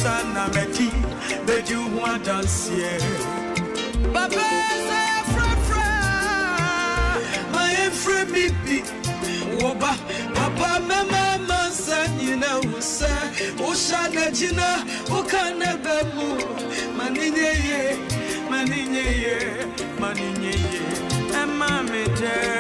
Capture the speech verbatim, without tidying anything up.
sana meti beju wa dansie Papa say fra fra my friend bibi Woba Papa mama mansa nyina usa Ushana jina ukana bemu Maninye ye Maninye ye Maninye ye Emma me